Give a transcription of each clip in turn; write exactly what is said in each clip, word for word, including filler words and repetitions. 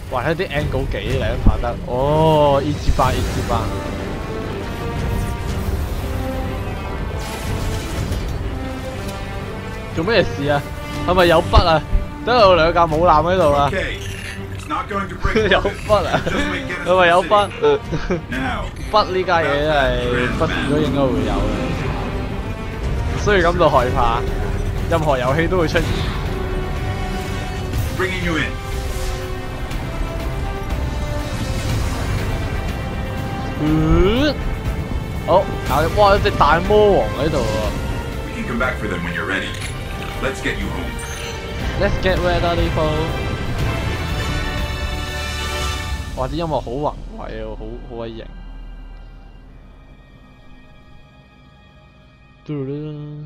哇！睇啲 angle 幾靚拍得，哦 ，E G 八 E G 八。做咩事啊？係咪有筆啊？都有兩架母艦喺度啦。有筆啊？係咪有筆？筆呢家嘢真係不時都應該會有嘅，唔需要感到害怕。任何遊戲都會出現。嗯，好，搞掂！哇，有隻大魔王喺度啊！ Let's get you home. Let's get ready, people. 哇！啲音樂好宏偉啊，好好鬼型。嘟嘟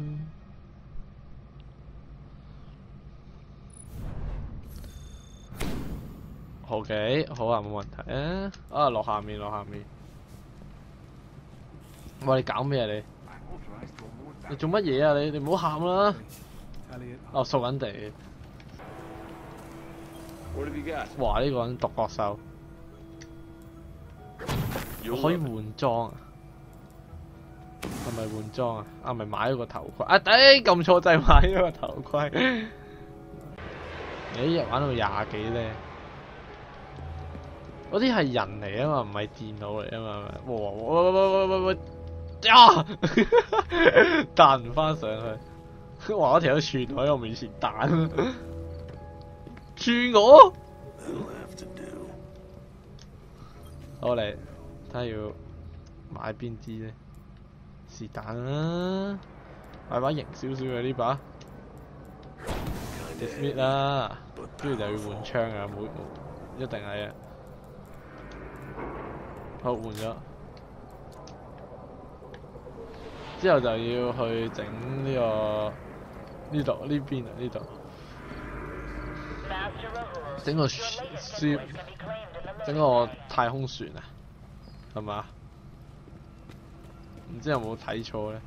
OK， 好啊，冇問題啊。啊，落下面，落下面。喂，你搞咩啊你？你做乜嘢啊你？你唔好喊啦！哦，掃緊地。哇！呢、這個人獨角獸，可以換裝啊？係咪換裝啊？啊，咪買咗個頭盔啊！頂，撳錯掣買咗個頭盔。你一日玩到廿幾咧？嗰啲係人嚟啊嘛，唔係電腦嚟啊嘛。哇哇哇哇哇哇！呀！彈唔翻上去。哇！嗰條友串喺我面前彈，串我。好嚟，睇下要買邊支咧？是但啦，買把型少少嘅呢把 ，dismiss 啦，跟住就要換槍啊！冇冇，一定係啊！好，換咗。之後就要去整呢、這個呢度呢邊啊呢度，整個輸整個太空船啊，係嘛？唔知有冇睇錯咧？